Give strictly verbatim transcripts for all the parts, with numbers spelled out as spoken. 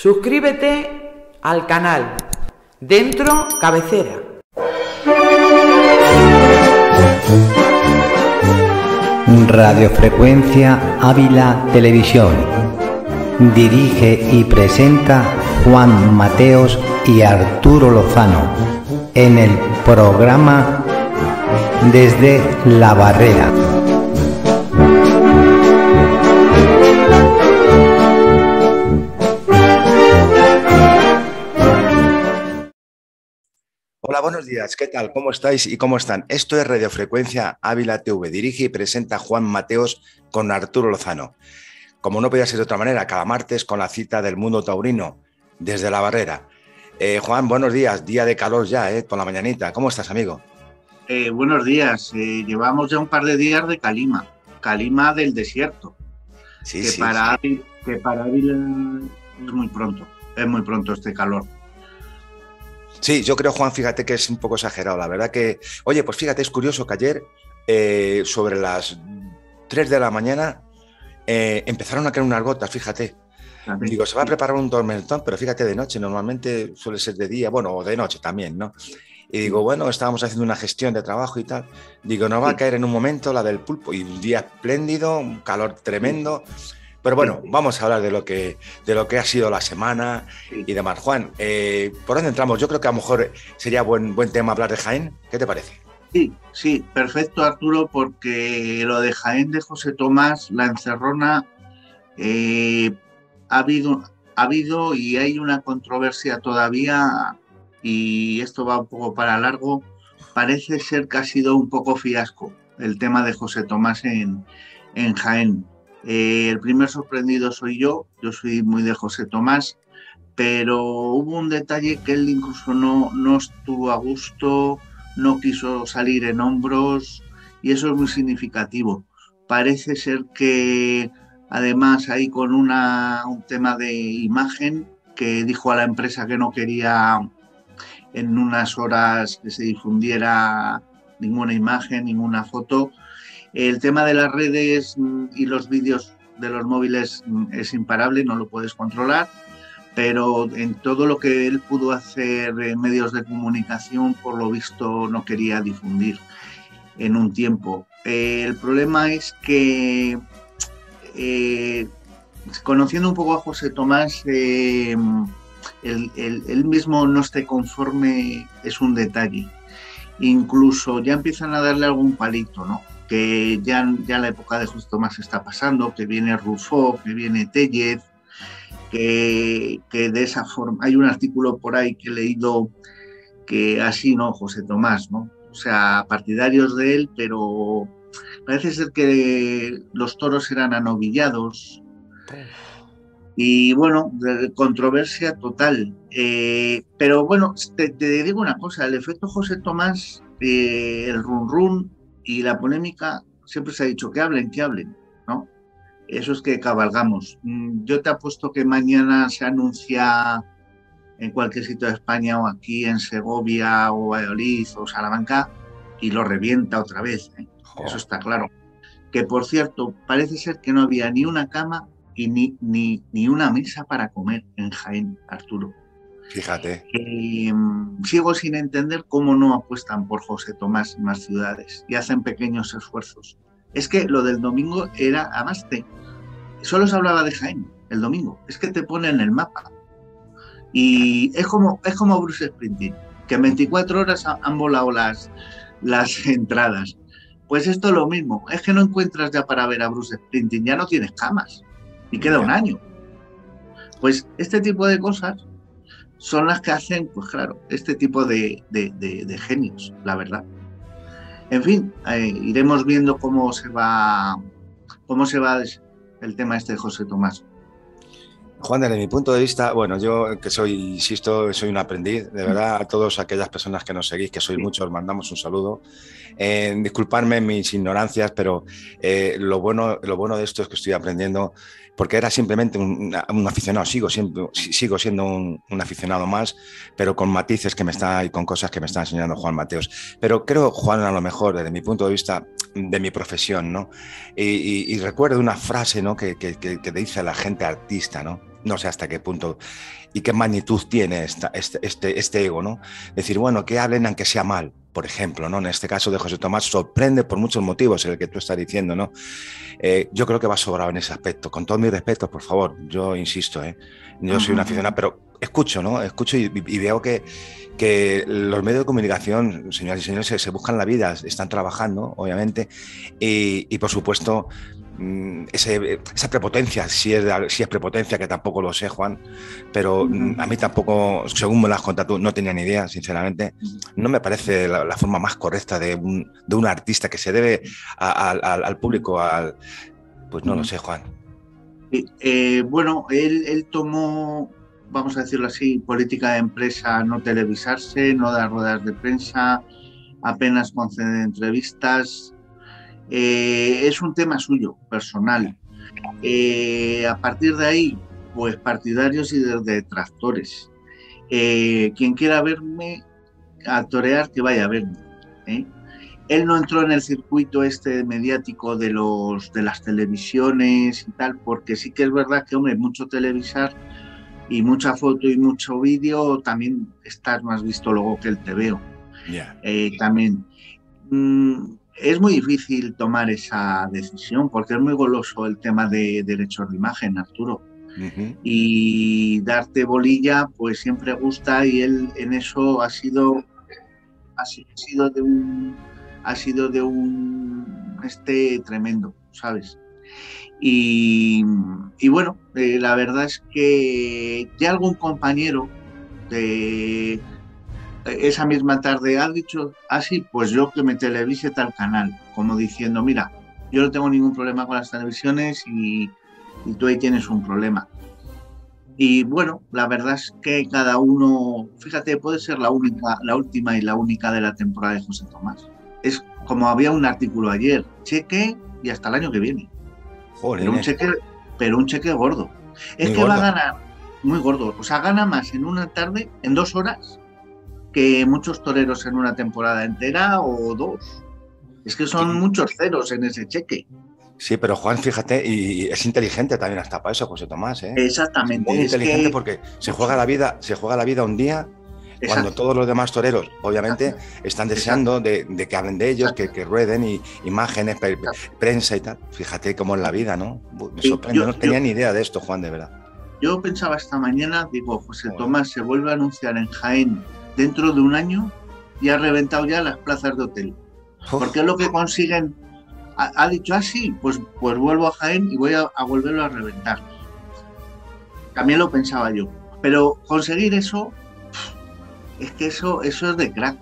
Suscríbete al canal Dentro Cabecera. Radiofrecuencia Ávila Televisión. Dirige y presenta Juan Mateos y Arturo Lozano en el programa Desde la Barrera. Hola, buenos días. ¿Qué tal? ¿Cómo estáis y cómo están? Esto es Radiofrecuencia Ávila T V. Dirige y presenta Juan Mateos con Arturo Lozano. Como no podía ser de otra manera, cada martes con la cita del mundo taurino desde la Barrera. Eh, Juan, buenos días. Día de calor ya, ¿eh? Por la mañanita. ¿Cómo estás, amigo? Eh, buenos días. Eh, llevamos ya un par de días de calima. Calima del desierto. Sí, que sí. Para, sí. Que para Ávila es muy pronto. Es muy pronto este calor. Sí, yo creo, Juan, fíjate que es un poco exagerado. La verdad que... Oye, pues fíjate, es curioso que ayer, eh, sobre las tres de la mañana, eh, empezaron a caer unas gotas, fíjate. ¿Sabes? Digo, se va a preparar un tormentón, pero fíjate, de noche, normalmente suele ser de día, bueno, o de noche también, ¿no? Y digo, bueno, estábamos haciendo una gestión de trabajo y tal. Digo, nos va a caer en un momento la del pulpo. Y un día espléndido, un calor tremendo. Pero bueno, vamos a hablar de lo que, de lo que ha sido la semana y demás. Juan, eh, ¿por dónde entramos? Yo creo que a lo mejor sería buen, buen tema hablar de Jaén. ¿Qué te parece? Sí, sí, perfecto, Arturo, porque lo de Jaén de José Tomás, la encerrona, eh, ha habido, ha habido y hay una controversia todavía, y esto va un poco para largo. Parece ser que ha sido un poco fiasco el tema de José Tomás en, en Jaén. Eh, el primer sorprendido soy yo, yo soy muy de José Tomás, pero hubo un detalle que él incluso no, no estuvo a gusto, no quiso salir en hombros, y eso es muy significativo. Parece ser que además hay con una, un tema de imagen, que dijo a la empresa que no quería en unas horas que se difundiera ninguna imagen, ninguna foto. El tema de las redes y los vídeos de los móviles es imparable, no lo puedes controlar, pero en todo lo que él pudo hacer en medios de comunicación, por lo visto no quería difundir en un tiempo. Eh, el problema es que, eh, conociendo un poco a José Tomás, eh, él, él, él mismo no esté conforme es un detalle. Incluso ya empiezan a darle algún palito, ¿no? Que ya, ya la época de José Tomás está pasando, que viene Rufó, que viene Tellez, que, que de esa forma... Hay un artículo por ahí que he leído que así, ¿no? José Tomás, ¿no? O sea, partidarios de él, pero parece ser que los toros eran anovillados. Y bueno, de controversia total. Eh, pero bueno, te, te digo una cosa, el efecto José Tomás, eh, el run run y la polémica, siempre se ha dicho que hablen, que hablen, ¿no? Eso es que cabalgamos. Yo te apuesto que mañana se anuncia en cualquier sitio de España, o aquí en Segovia o Valladolid o Salamanca, y lo revienta otra vez, ¿eh? Oh. Eso está claro. Que por cierto, parece ser que no había ni una cama y ni, ni, ni una mesa para comer en Jaén, Arturo. Fíjate. Eh, sigo sin entender cómo no apuestan por José Tomás en más ciudades y hacen pequeños esfuerzos. Es que lo del domingo era, además, te, solo se hablaba de Jaén el domingo, es que te ponen el mapa. Y es como, es como Bruce Springsteen, que en veinticuatro horas han volado las, las entradas. Pues esto es lo mismo, es que no encuentras ya para ver a Bruce Springsteen, ya no tienes camas y queda un año. Pues este tipo de cosas son las que hacen, pues claro, este tipo de, de, de, de genios, la verdad. En fin, eh, iremos viendo cómo se va, cómo se va el tema este de José Tomás. Juan, desde mi punto de vista, bueno, yo que soy, insisto, soy un aprendiz, de verdad, a todas aquellas personas que nos seguís, que sois muchos, mandamos un saludo. Eh, disculpadme mis ignorancias, pero eh, lo, bueno, lo bueno de esto es que estoy aprendiendo, porque era simplemente un, un aficionado, sigo, siempre, sigo siendo un, un aficionado más, pero con matices que me está y con cosas que me está enseñando Juan Mateos. Pero creo, Juan, a lo mejor, desde mi punto de vista, de mi profesión, ¿no? Y, y, y recuerdo una frase, ¿no? que, que, que dice la gente artista, ¿no? no sé hasta qué punto y qué magnitud tiene esta, este, este, este ego, ¿no? Decir, bueno, que hablen aunque sea mal, por ejemplo, ¿no? En este caso de José Tomás sorprende por muchos motivos el que tú estás diciendo, ¿no? Eh, yo creo que va sobrado en ese aspecto. Con todo mi respeto, por favor, yo insisto, ¿eh? Yo soy una aficionada, pero escucho, ¿no? Escucho y, y veo que, que los medios de comunicación, señoras y señores, se, se buscan la vida, están trabajando, obviamente, y, y por supuesto, ese, esa prepotencia, si es, de, si es prepotencia, que tampoco lo sé, Juan, pero uh-huh. a mí tampoco, según me lo has contado tú, no tenía ni idea, sinceramente. No me parece la, la forma más correcta de un, de un artista que se debe a, a, a, al público, al, pues no uh-huh. lo sé, Juan. Eh, eh, bueno, él, él tomó, vamos a decirlo así, política de empresa, no televisarse, no dar ruedas de prensa, apenas conceder entrevistas. Eh, es un tema suyo, personal. Eh, a partir de ahí, pues partidarios y detractores. Eh, quien quiera verme a torear, que vaya a verme. ¿eh? Él no entró en el circuito este mediático de, los, de las televisiones y tal, porque sí que es verdad que, hombre, mucho televisar y mucha foto y mucho vídeo, también estás más visto luego que el te veo. Yeah. Eh, también. Mm, Es muy difícil tomar esa decisión porque es muy goloso el tema de derechos de imagen, Arturo. Uh-huh. Y darte bolilla, pues siempre gusta y él en eso ha sido, ha sido de un, ha sido de un este tremendo, ¿sabes? Y, y bueno, eh, la verdad es que ya algún compañero de esa misma tarde ha dicho así, ah, pues yo que me televise tal canal, como diciendo, mira, yo no tengo ningún problema con las televisiones y, y tú ahí tienes un problema. Y bueno, la verdad es que cada uno, fíjate, puede ser la única, la última y la única de la temporada de José Tomás. Es como había un artículo ayer, cheque y hasta el año que viene. Joder, pero un cheque, pero un cheque gordo. Es que gordo. Va a ganar muy gordo, o sea, gana más en una tarde, en dos horas, que muchos toreros en una temporada entera o dos. Es que son sí. muchos ceros en ese cheque. Sí, pero Juan, fíjate, y es inteligente también hasta para eso, José Tomás, ¿eh? Exactamente. Es muy es inteligente que... porque se juega la vida, se juega la vida un día, Exacto. cuando todos los demás toreros, obviamente, Exacto. están deseando de, de que hablen de ellos, que, que rueden y imágenes, pre, prensa y tal. Fíjate cómo es la vida, ¿no? Me sorprende, yo, no tenía yo... ni idea de esto, Juan, de verdad. Yo pensaba esta mañana, digo, José bueno. Tomás se vuelve a anunciar en Jaén dentro de un año y ha reventado ya las plazas de hotel. Uf. Porque es lo que consiguen. Ha, ha dicho así, ah, pues, pues vuelvo a Jaén y voy a, a volverlo a reventar. También lo pensaba yo. Pero conseguir eso, es que eso, eso es de crack.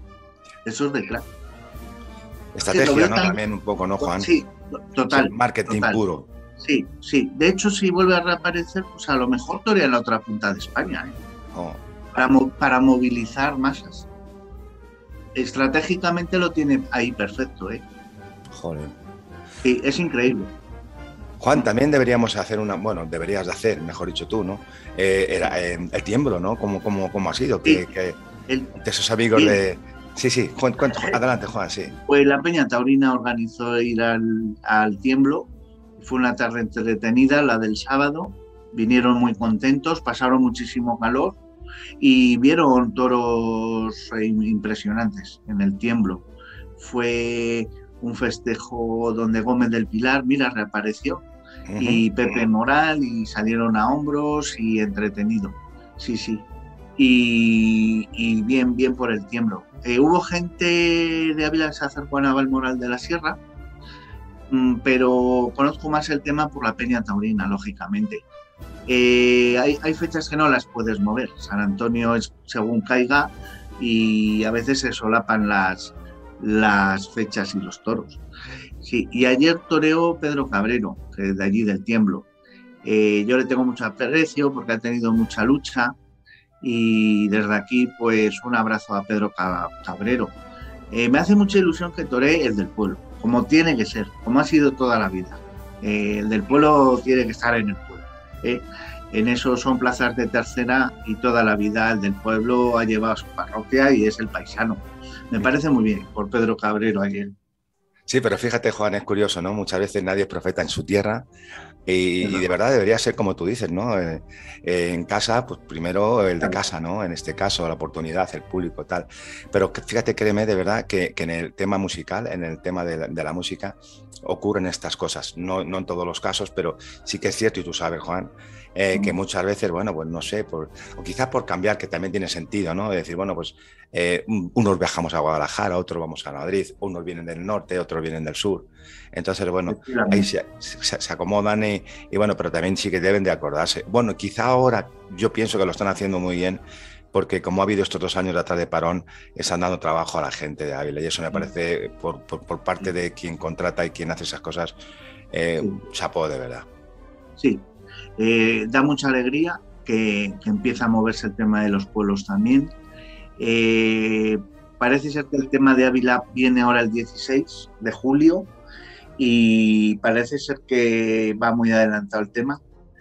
Eso es de crack. Estrategia, ¿no? Tan... También un poco, ¿no, Juan? Sí, total. Sí, marketing total. puro. Sí, sí. De hecho, si vuelve a reaparecer, pues a lo mejor torea en la otra punta de España, ¿eh? Oh. Para, para movilizar masas. Estratégicamente lo tiene ahí perfecto, ¿eh? Joder. Sí, es increíble. Juan, también deberíamos hacer una, bueno, deberías de hacer, mejor dicho tú, ¿no? Eh, era eh, el tiemblo, ¿no? ¿Cómo, cómo, cómo ha sido? Sí, que, que el, de esos amigos sí. de... Sí, sí, Juan, Juan, adelante, Juan, sí. Pues la Peña Taurina organizó ir al, al tiemblo. Fue una tarde entretenida, la del sábado. Vinieron muy contentos, pasaron muchísimo calor y vieron toros impresionantes en el tiemblo. Fue un festejo donde Gómez del Pilar, mira, reapareció, uh-huh. y Pepe Moral, y salieron a hombros y entretenido. Sí, sí. Y, y bien, bien por el tiemblo. Eh, hubo gente de Ávila que se acercó a Navalmoral de la Sierra, pero conozco más el tema por la Peña Taurina, lógicamente. Eh, hay, hay fechas que no las puedes mover. San Antonio es según caiga y a veces se solapan las, las fechas y los toros. Sí, y ayer toreó Pedro Cabrero, que es de allí del Tiemblo. Eh, yo le tengo mucho aprecio porque ha tenido mucha lucha y desde aquí pues un abrazo a Pedro Cabrero. Eh, me hace mucha ilusión que toree el del pueblo, como tiene que ser, como ha sido toda la vida. Eh, el del pueblo tiene que estar en el pueblo. ¿eh? En eso son plazas de tercera y toda la vida el del pueblo ha llevado a su parroquia y es el paisano. Me parece muy bien por Pedro Cabrero ayer. Sí, pero fíjate, Juan, es curioso, ¿no? Muchas veces nadie es profeta en su tierra, Y, y de verdad debería ser como tú dices, ¿no? Eh, eh, en casa, pues primero el de casa, ¿no? En este caso, la oportunidad, el público, tal. Pero que, fíjate, créeme, de verdad, que, que en el tema musical, en el tema de la, de la música, ocurren estas cosas. No, no en todos los casos, pero sí que es cierto, y tú sabes, Juan, eh, que muchas veces, bueno, pues no sé, por, o quizás por cambiar, que también tiene sentido, ¿no? Es decir, bueno, pues eh, unos viajamos a Guadalajara, otros vamos a Madrid, unos vienen del norte, otros vienen del sur. Entonces, bueno, ahí se, se, se acomodan y, y, bueno, pero también sí que deben de acordarse. Bueno, quizá ahora yo pienso que lo están haciendo muy bien porque como ha habido estos dos años de atrás de parón, están dando trabajo a la gente de Ávila y eso me parece, por, por, por parte de quien contrata y quien hace esas cosas, eh, sí. Chapó, de verdad. Sí, eh, da mucha alegría que, que empieza a moverse el tema de los pueblos también. Eh, parece ser que el tema de Ávila viene ahora el dieciséis de julio y parece ser que va muy adelantado el tema.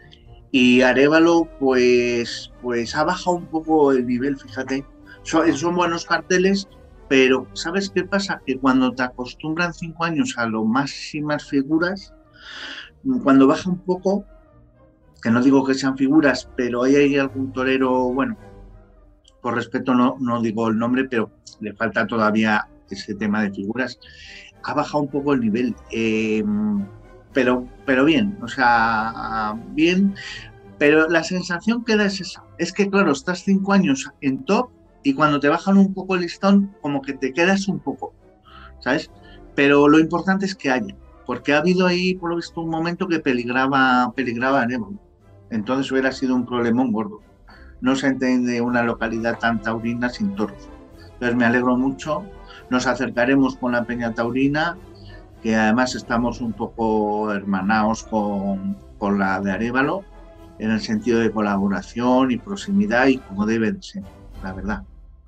Y Arévalo, pues, pues ha bajado un poco el nivel, fíjate. Son, son buenos carteles, pero ¿sabes qué pasa? Que cuando te acostumbran cinco años a lo máximas figuras, cuando baja un poco, que no digo que sean figuras, pero ahí hay algún torero, bueno, por respeto no, no digo el nombre, pero le falta todavía ese tema de figuras. Ha bajado un poco el nivel, eh, pero, pero bien, o sea, bien, pero la sensación que da es esa. Es que, claro, estás cinco años en top y cuando te bajan un poco el listón, como que te quedas un poco, ¿sabes? Pero lo importante es que haya, porque ha habido ahí, por lo visto, un momento que peligraba, peligraba Arévalo. Entonces hubiera sido un problemón gordo. No se entiende una localidad tan taurina sin toros. Entonces me alegro mucho. Nos acercaremos con la Peña Taurina, que además estamos un poco hermanados con, con la de Arévalo, en el sentido de colaboración y proximidad y como debe de ser, la verdad.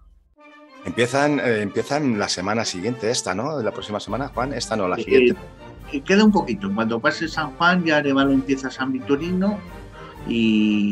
Empiezan, eh, empiezan la semana siguiente esta, ¿no? La próxima semana, Juan, esta no, la eh, siguiente. Eh, queda un poquito. Cuando pase San Juan, ya Arévalo empieza San Victorino y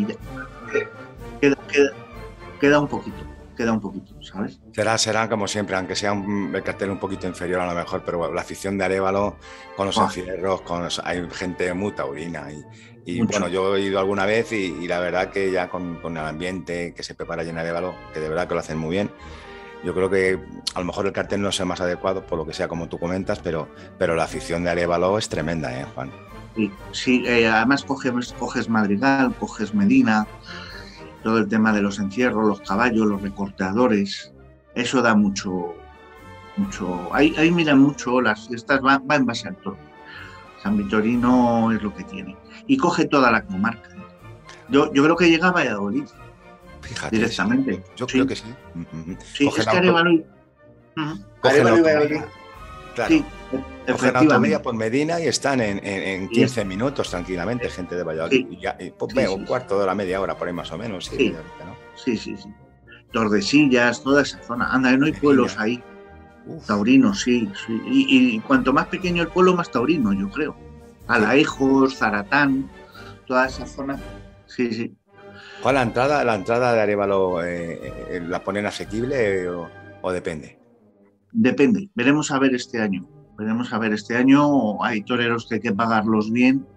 queda, queda, queda un poquito. Queda un poquito, ¿sabes? Será, será como siempre, aunque sea un el cartel un poquito inferior a lo mejor, pero la afición de Arévalo con los oh. encierros, con los, hay gente muy taurina y, y bueno, yo he ido alguna vez y, y la verdad que ya con, con el ambiente que se prepara allí en Arévalo, que de verdad que lo hacen muy bien, yo creo que a lo mejor el cartel no es el más adecuado, por lo que sea como tú comentas, pero, pero la afición de Arévalo es tremenda, ¿eh, Juan? Sí, sí eh, además coges, coges Madrigal, coges Medina, todo el tema de los encierros, los caballos, los recortadores, eso da mucho, mucho, ahí, ahí miran mucho, las fiestas va, va en base al toro. San Victorino es lo que tiene. Y coge toda la comarca. Yo, yo creo que llega a Valladolid. Fíjate, directamente. Sí. Yo sí. creo que sí. Sí, coge es que Arévalo y... Uh-huh. Arévalo y Valladolid. Claro. Sí. Cogen la autovía por Medina y están en, en, en quince sí. minutos tranquilamente, gente de Valladolid. Sí. Y ya, y, pues, sí, un sí, cuarto de hora, media hora por ahí más o menos. Sí, sí, ¿no? sí, sí, sí. Tordesillas, toda esa zona. Anda, no hay pueblos ahí. Uf. Taurinos, sí. sí. Y, y cuanto más pequeño el pueblo, más taurino, yo creo. Alaejos, Zaratán, toda esa zona. Sí, sí. ¿Cuál la entrada, la entrada de Arévalo eh, la ponen asequible o, o depende? Depende. Veremos a ver este año. Veremos a ver este año, hay toreros que hay que pagarlos bien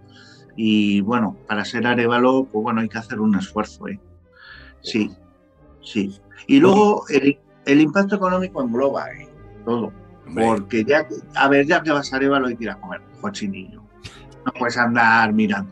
y bueno, para ser Arévalo, pues bueno, hay que hacer un esfuerzo, ¿eh? Sí, sí. Y luego el, el impacto económico engloba ¿eh? todo, porque ya, a ver, ya que vas a Arévalo hay que ir a comer cochinillo, no puedes andar mirando.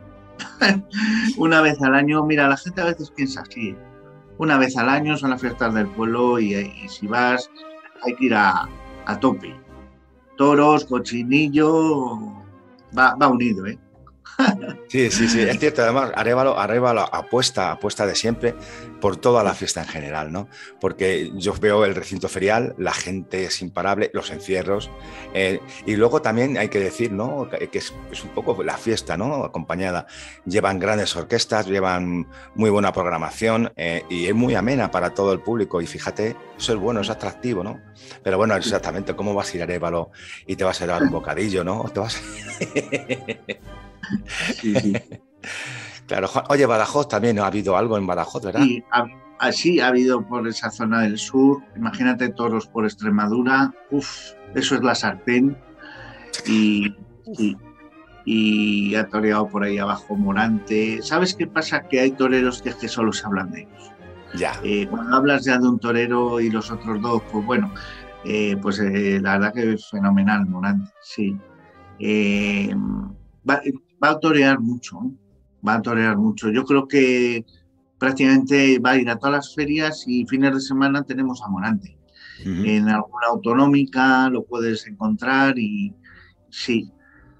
Una vez al año, mira, la gente a veces piensa así, ¿eh? Una vez al año son las fiestas del pueblo y, y si vas hay que ir a, a tope. Toros, cochinillo, va, va unido, ¿eh? Sí, sí, sí, es cierto. Además, Arévalo, Arévalo apuesta, apuesta de siempre por toda la fiesta en general, ¿no? Porque yo veo el recinto ferial, la gente es imparable, los encierros, eh, y luego también hay que decir, ¿no? Que es, es un poco la fiesta, ¿no? Acompañada. Llevan grandes orquestas, llevan muy buena programación eh, y es muy amena para todo el público. Y fíjate, eso es bueno, es atractivo, ¿no? Pero bueno, exactamente, ¿cómo vas a ir a Arévalo y te vas a llevar un bocadillo, ¿no? Te vas... Sí, sí. Claro, oye, Badajoz también, ¿ha habido algo en Badajoz, verdad? Sí, ha, sí, ha habido por esa zona del sur, imagínate toros por Extremadura, uff, eso es la sartén y, y, y ha toreado por ahí abajo Morante. ¿Sabes qué pasa? Que hay toreros que es que solo se hablan de ellos. Ya. Eh, cuando hablas ya de un torero y los otros dos, pues bueno, eh, pues eh, la verdad que es fenomenal Morante, sí. Eh, va, va a torear mucho, ¿eh? Va a torear mucho. Yo creo que prácticamente va a ir a todas las ferias y fines de semana tenemos a Morante. Uh-huh. En alguna autonómica lo puedes encontrar y sí.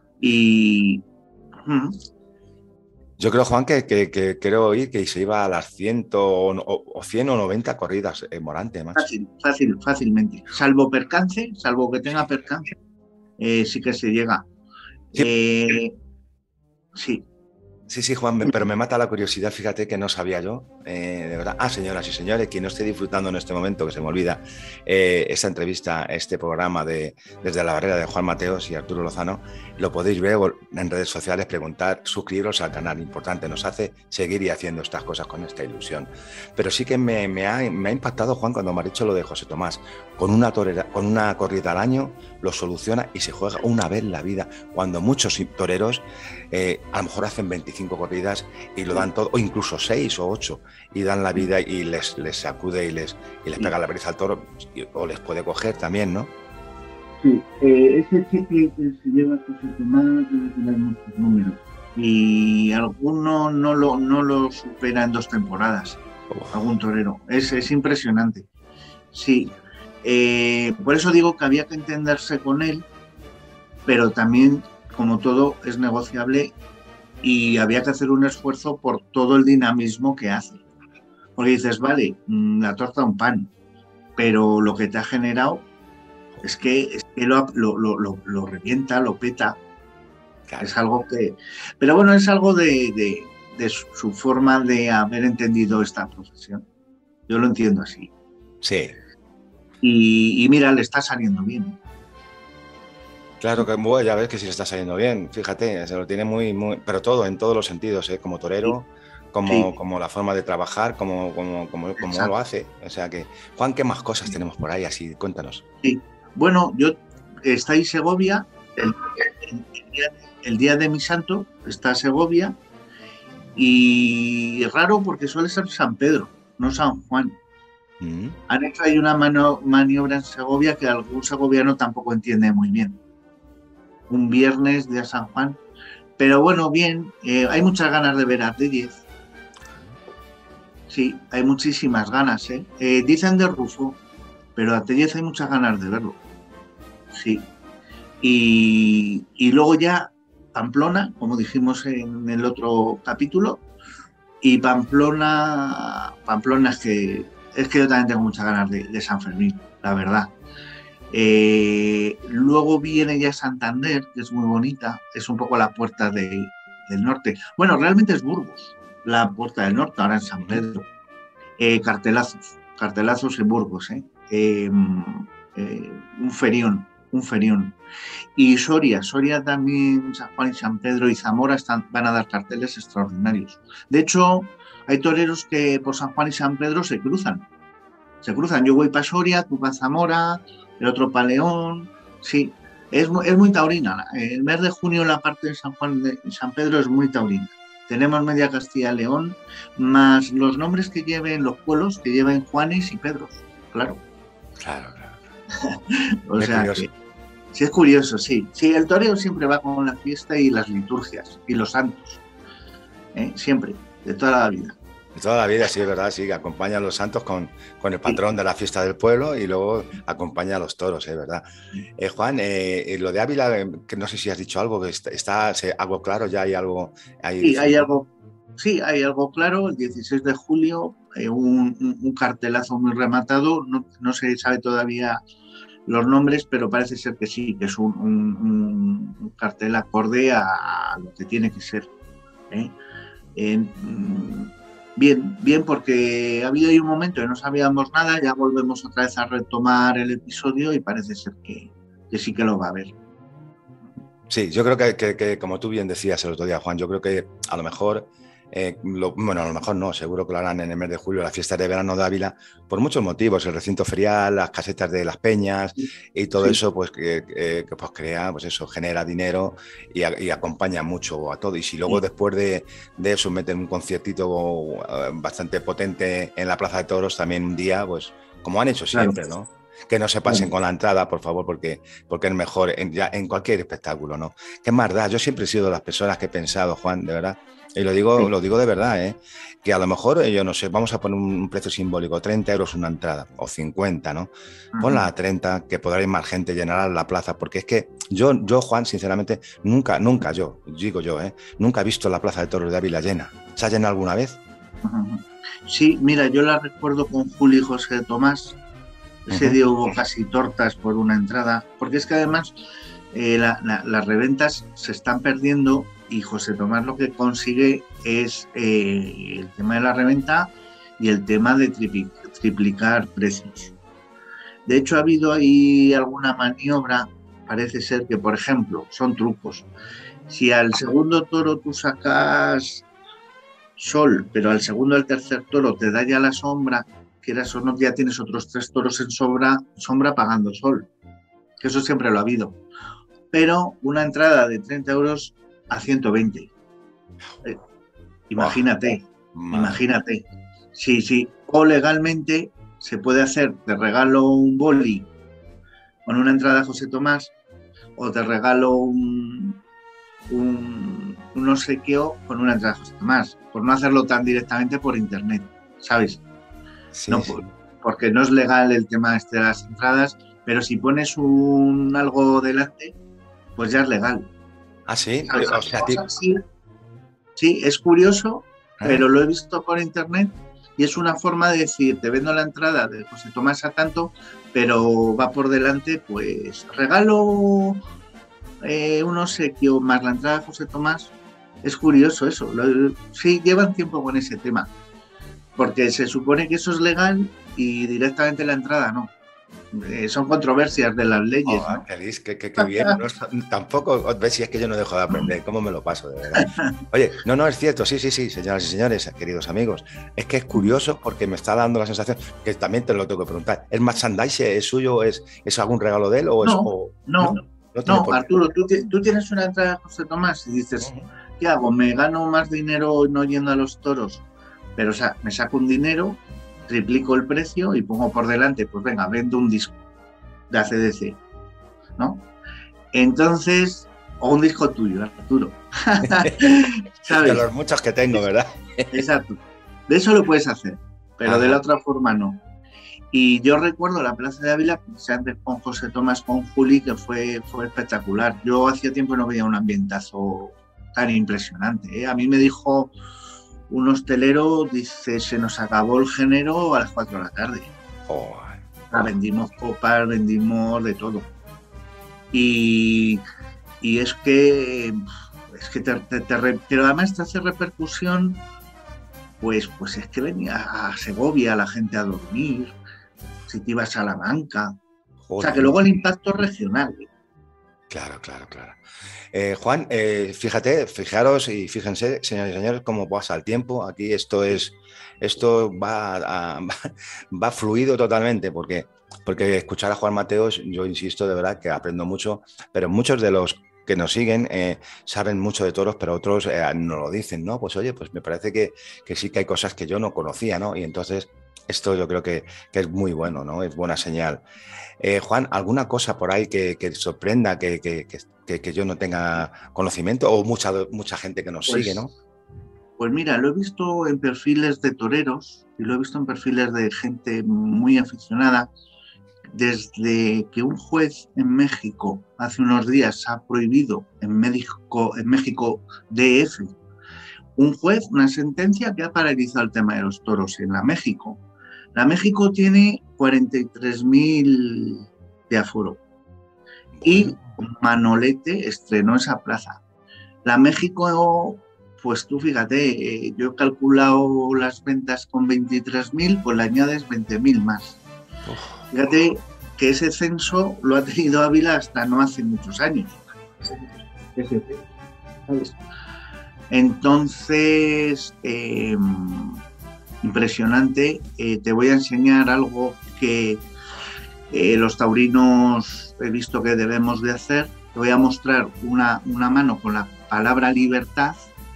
Y uh-huh. Yo creo, Juan, que, que, que creo oír que se iba a las cien o, o cien o noventa corridas en Morante, macho. Fácil, fácil, fácilmente. Salvo percance, salvo que tenga percance, eh, sí que se llega. Sí. Eh, sí. Sí, sí, Juan, pero me mata la curiosidad, fíjate que no sabía yo, eh, de verdad. Ah, señoras y señores, quien no esté disfrutando en este momento, que se me olvida, eh, esta entrevista, este programa de Desde la Barrera de Juan Mateos y Arturo Lozano, lo podéis ver en redes sociales, preguntar, suscribiros al canal, importante, nos hace seguir y haciendo estas cosas con esta ilusión. Pero sí que me, me, ha, me ha impactado, Juan, cuando me ha dicho lo de José Tomás, con una, torera, con una corrida al año, lo soluciona y se juega una vez la vida, cuando muchos toreros eh, a lo mejor hacen veinticinco corridas y lo dan todo, o incluso seis o ocho, y dan la vida y les, les sacude y les, y les pega la brisa al toro, o les puede coger también, ¿no? Sí, eh, ese cheque que se lleva José Tomás debe tener muchos números, y alguno no lo, no lo supera en dos temporadas, Uf. algún torero, es, es impresionante, sí. Eh, por eso digo que había que entenderse con él, pero también, como todo, es negociable y había que hacer un esfuerzo por todo el dinamismo que hace. Porque dices, vale, la torta un pan, pero lo que te ha generado es que, es que lo, lo, lo, lo revienta, lo peta. Claro. Es algo que... Pero bueno, es algo de, de, de su, su forma de haber entendido esta profesión. Yo lo entiendo así. Sí. Y, y mira, le está saliendo bien. Claro que bueno, ya ves que sí le está saliendo bien, fíjate, se lo tiene muy, muy, pero todo, en todos los sentidos, ¿eh? Como torero, sí. como, sí. como la forma de trabajar, como, como, como, como lo hace. O sea que, Juan, ¿qué más cosas sí. tenemos por ahí? Así, cuéntanos. Sí, bueno, yo está ahí Segovia, el, el, el, día, el día de mi santo está Segovia, y es raro porque suele ser San Pedro, no San Juan. Mm. Han hecho ahí una mano, maniobra en Segovia que algún segoviano tampoco entiende muy bien. Un viernes de San Juan, pero bueno, bien, eh, hay muchas ganas de ver a Tellez. Sí, hay muchísimas ganas, ¿eh? Eh, dicen de Rufo, pero a Tellez hay muchas ganas de verlo. Sí. Y, y luego ya Pamplona, como dijimos en el otro capítulo, y Pamplona, Pamplona es que, es que yo también tengo muchas ganas de, de San Fermín, la verdad. Eh, luego viene ya Santander, que es muy bonita, es un poco la puerta de, del norte. Bueno, realmente es Burgos, la puerta del norte, ahora en San Pedro. Eh, cartelazos, cartelazos en Burgos, ¿eh? Eh, eh, un ferión, un ferión. Y Soria, Soria también, San Juan y San Pedro y Zamora están, van a dar carteles extraordinarios. De hecho, hay toreros que por San Juan y San Pedro se cruzan. Se cruzan, yo voy para Soria, tú para Zamora, el otro para León, sí, es, es muy taurina. El mes de junio la parte de San Juan y San Pedro es muy taurina. Tenemos media Castilla y León, más los nombres que lleven los pueblos, que lleven Juanes y Pedros, claro. Claro, claro. O sea que, sí, es curioso, sí. Sí, el toreo siempre va con la fiesta y las liturgias, y los santos, ¿eh? Siempre, de toda la vida. De toda la vida, sí, es verdad, sí, que acompaña a los santos con, con el patrón sí. de la fiesta del pueblo y luego acompaña a los toros, es ¿eh? verdad. Eh, Juan, eh, lo de Ávila, que no sé si has dicho algo, que está, está algo claro, ya hay algo... Hay sí, hay algo, sí, hay algo claro, el dieciséis de julio, eh, un, un, un cartelazo muy rematado, no, no se sabe todavía los nombres, pero parece ser que sí, que es un, un, un cartel acorde a lo que tiene que ser, ¿eh? En, Bien, bien, porque ha habido ahí un momento que no sabíamos nada, ya volvemos otra vez a retomar el episodio y parece ser que, que sí que lo va a ver. Sí, yo creo que, que, que, como tú bien decías el otro día, Juan, yo creo que a lo mejor Eh, lo, bueno, a lo mejor no, seguro que lo harán en el mes de julio, las fiestas de verano de Ávila, por muchos motivos, el recinto ferial, las casetas de las peñas y todo sí. eso, pues que, que, que pues crea, pues eso, genera dinero y, a, y acompaña mucho a todo. Y si luego sí. después de, de eso meten un conciertito bastante potente en la Plaza de Toros también un día, pues como han hecho siempre, claro. ¿no? Que no se pasen con la entrada, por favor, porque, porque es mejor en, ya, en cualquier espectáculo, ¿no? ¿Qué más da? Yo siempre he sido de las personas que he pensado, Juan, de verdad, y lo digo, sí. lo digo de verdad, ¿eh? Que a lo mejor, yo no sé, vamos a poner un precio simbólico, treinta euros una entrada, o cincuenta, ¿no? Uh-huh. Ponla a treinta, que podrá ir más gente, llenará la plaza, porque es que yo, yo, Juan, sinceramente, nunca, nunca yo, digo yo, ¿eh? Nunca he visto la Plaza de Toros de Ávila llena. ¿Se ha llenado alguna vez? Uh-huh. Sí, mira, yo la recuerdo con Juli y José Tomás. Ese día hubo casi tortas por una entrada, porque es que además eh, la, la, las reventas se están perdiendo y José Tomás lo que consigue es eh, el tema de la reventa y el tema de tripli, triplicar precios. De hecho, ha habido ahí alguna maniobra, parece ser que, por ejemplo, son trucos. Si al segundo toro tú sacas sol, pero al segundo o al tercer toro te da ya la sombra, quieras o no, ya tienes otros tres toros en sombra, sombra pagando sol, que eso siempre lo ha habido. Pero una entrada de treinta euros a ciento veinte. Eh, imagínate, oh, imagínate. Sí, sí. O legalmente se puede hacer, te regalo un boli con una entrada a José Tomás, o te regalo un, un, un obsequio con una entrada a José Tomás, por no hacerlo tan directamente por internet, ¿sabes? Sí, no, sí. Porque no es legal el tema este de las entradas, pero si pones un algo delante, pues ya es legal. Ah, sí. O sea, sí, sí, es curioso, ¿eh? Pero lo he visto por internet y es una forma de decir, te vendo la entrada de José Tomás a tanto, pero va por delante, pues regalo eh, un obsequio más la entrada de José Tomás. Es curioso eso. Lo, sí, llevan tiempo con ese tema. Porque se supone que eso es legal y directamente la entrada no. Eh, son controversias de las leyes. Oh, ¿no? Feliz, que, que, que bien. No, tampoco, ves si es que yo no dejo de aprender, cómo me lo paso, de verdad. Oye, no, no, es cierto, sí, sí, sí, señoras y señores, queridos amigos. Es que es curioso porque me está dando la sensación, que también te lo tengo que preguntar, ¿el merchandise es suyo? ¿Es, es algún regalo de él? O no, es, o, no, no, no, no Arturo, tú, tú tienes una entrada de José Tomás y dices, uh-huh. ¿qué hago? ¿Me gano más dinero no yendo a los toros? Pero, o sea, me saco un dinero, triplico el precio y pongo por delante, pues venga, vendo un disco de A C D C, ¿no? Entonces, o un disco tuyo, Arturo. ¿Sabes? De los muchos que tengo, ¿verdad? Exacto. De eso lo puedes hacer, pero Ajá. de la otra forma no. Y yo recuerdo la Plaza de Ávila, antes con José Tomás, con Juli, que fue, fue espectacular. Yo hacía tiempo no veía un ambientazo tan impresionante, ¿eh? A mí me dijo un hostelero, dice, se nos acabó el género a las cuatro de la tarde. Oh. Ah, vendimos copas, vendimos de todo. Y, y es que, es que te, te, te, pero además te hace repercusión, pues, pues es que venía a Segovia la gente a dormir, si te ibas a Salamanca. Joder. O sea, que luego el impacto regional. Claro, claro, claro. Eh, Juan, eh, fíjate, fijaros y fíjense, señores y señores, cómo pasa el tiempo. Aquí esto es, esto va, a, va fluido totalmente, porque, porque escuchar a Juan Mateos, yo insisto de verdad que aprendo mucho, pero muchos de los que nos siguen eh, saben mucho de toros, pero otros eh, no lo dicen, ¿no? Pues oye, pues me parece que, que sí que hay cosas que yo no conocía, ¿no? Y entonces esto yo creo que, que es muy bueno, ¿no? Es buena señal. Eh, Juan, ¿alguna cosa por ahí que, que sorprenda, que, que, que, que yo no tenga conocimiento o mucha, mucha gente que nos pues, sigue, ¿no? Pues mira, lo he visto en perfiles de toreros y lo he visto en perfiles de gente muy aficionada. Desde que un juez en México hace unos días ha prohibido en México, en México D F, un juez, una sentencia que ha paralizado el tema de los toros en la México. La México tiene cuarenta y tres mil de aforo y Manolete estrenó esa plaza. La México, pues tú fíjate, eh, yo he calculado las ventas con veintitrés mil, pues le añades veinte mil más. Uf. Fíjate que ese censo lo ha tenido Ávila hasta no hace muchos años. ¿Sabes? Entonces, eh, impresionante. Eh, te voy a enseñar algo que eh, los taurinos he visto que debemos de hacer. Te voy a mostrar una, una mano con la palabra libertad.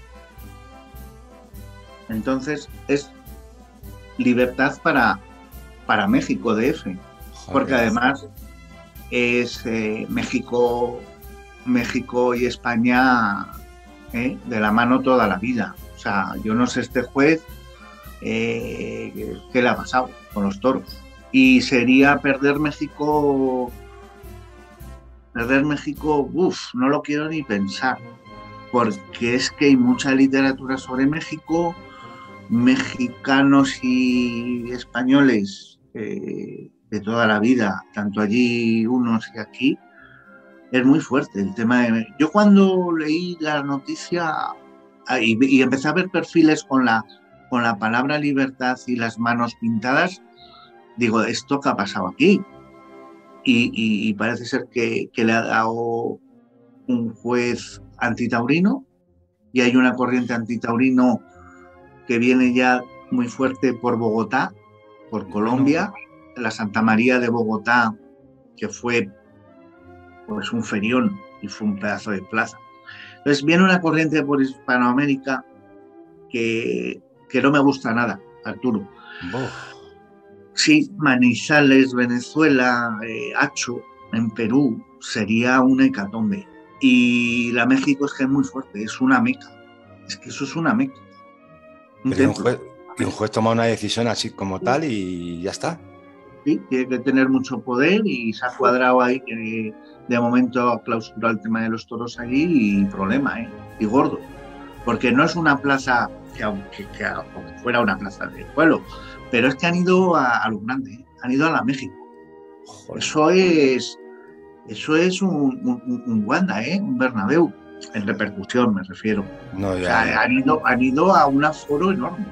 Entonces, es libertad para, para México D F, porque además es eh, México, México y España eh, de la mano toda la vida. O sea, yo no sé este juez eh, qué le ha pasado con los toros. Y sería perder México, perder México, uff, no lo quiero ni pensar, porque es que hay mucha literatura sobre México, mexicanos y españoles eh, de toda la vida, tanto allí unos y aquí, es muy fuerte el tema de... Yo cuando leí la noticia y, y empecé a ver perfiles con la, con la palabra libertad y las manos pintadas, digo, ¿esto qué ha pasado aquí? Y, y, y parece ser que, que le ha dado un juez antitaurino y hay una corriente antitaurino que viene ya muy fuerte por Bogotá, por Colombia, la Santa María de Bogotá, que fue pues un ferión y fue un pedazo de plaza. Entonces viene una corriente por Hispanoamérica que, que no me gusta nada, Arturo. Oh. Sí, Manizales, Venezuela, eh, Hacho, en Perú, sería una hecatombe. Y la México es que es muy fuerte, es una meca. Es que eso es una meca. Un, un, juez, un juez toma una decisión así como sí. tal y ya está. Sí, tiene que tener mucho poder y se ha cuadrado ahí que de momento ha clausurado el tema de los toros allí y problema, ¿eh? Y gordo. Porque no es una plaza que aunque, que aunque fuera una plaza de pueblo, pero es que han ido a, a lo grande, ¿eh? Han ido a la México. Joder. Eso es eso es un, un, un Wanda, ¿eh? Un Bernabéu. En repercusión me refiero. No, ya, o sea, ya. Han, ido, han ido a un aforo enorme.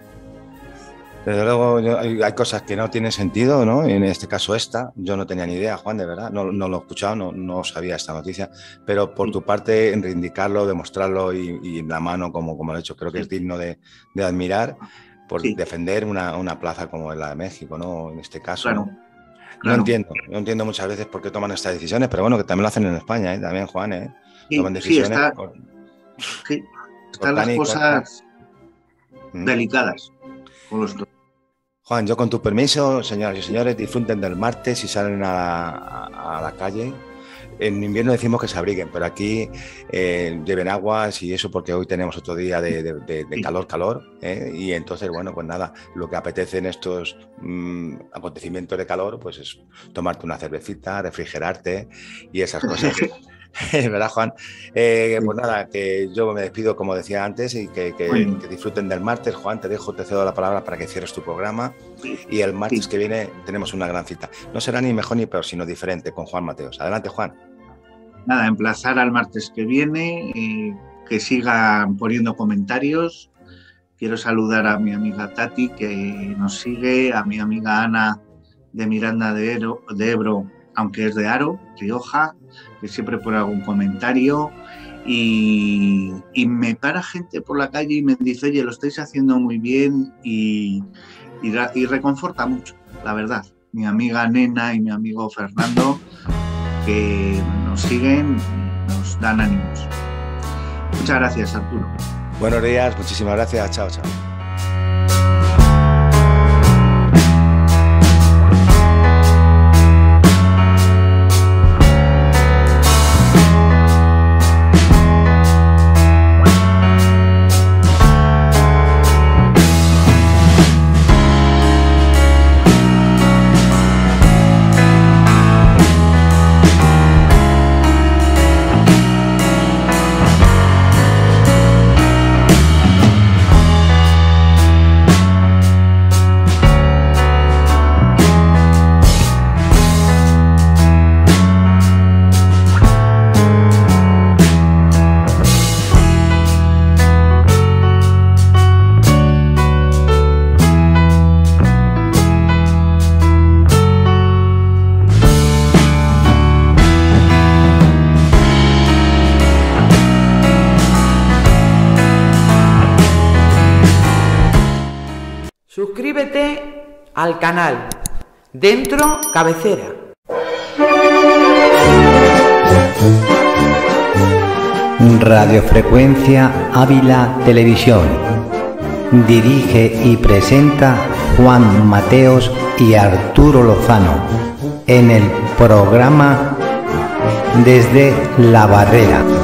Desde luego yo, hay, hay cosas que no tienen sentido, ¿no? En este caso esta, yo no tenía ni idea, Juan, de verdad, no, no lo he escuchado, no, no sabía esta noticia, pero por sí. tu parte, en reivindicarlo, demostrarlo y, y en la mano, como, como lo he hecho, creo que sí. es digno de, de admirar por sí. defender una, una plaza como la de México, ¿no? En este caso. Claro. ¿no? Claro. No entiendo, no entiendo muchas veces por qué toman estas decisiones, pero bueno, que también lo hacen en España, ¿eh? También, Juan, ¿eh? Sí, toman decisiones. Sí, está, por, sí, están las cosas ¿Mm? delicadas con los dos. Juan, yo con tu permiso, señoras y señores, disfruten del martes y salen a, a, a la calle. En invierno decimos que se abriguen, pero aquí eh, lleven aguas y eso porque hoy tenemos otro día de, de, de, de calor, calor. ¿eh? Y entonces, bueno, pues nada, lo que apetece en estos mmm, acontecimientos de calor, pues es tomarte una cervecita, refrigerarte y esas cosas. ¿Verdad, Juan? Eh, pues nada, que yo me despido, como decía antes, y que, que, bueno. que disfruten del martes. Juan, te dejo, te cedo la palabra para que cierres tu programa. Y el martes sí. que viene tenemos una gran cita. No será ni mejor ni peor, sino diferente, con Juan Mateos. Adelante, Juan. Nada, emplazar al martes que viene, eh, que sigan poniendo comentarios. Quiero saludar a mi amiga Tati, que nos sigue, a mi amiga Ana de Miranda de Ebro, de Ebro aunque es de Haro, Rioja, que siempre pone algún comentario y, y me para gente por la calle y me dice, oye, lo estáis haciendo muy bien y, y, y reconforta mucho, la verdad. Mi amiga Nena y mi amigo Fernando, que nos siguen, nos dan ánimos. Muchas gracias, Arturo. Buenos días, muchísimas gracias, chao, chao. al canal Dentro Cabecera. Radiofrecuencia Ávila Televisión. Dirige y presenta Juan Mateos y Arturo Lozano en el programa Desde la Barrera.